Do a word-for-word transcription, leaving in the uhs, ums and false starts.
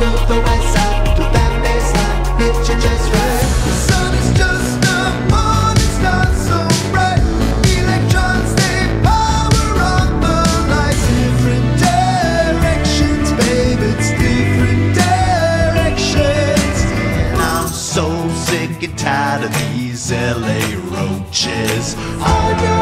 to the west side, to that baseline, hit you just right. The sun is just a morning star, so bright. Electrons, they power on the lights. Different directions, babe, it's different directions. And I'm so sick and tired of these L A roaches. Oh,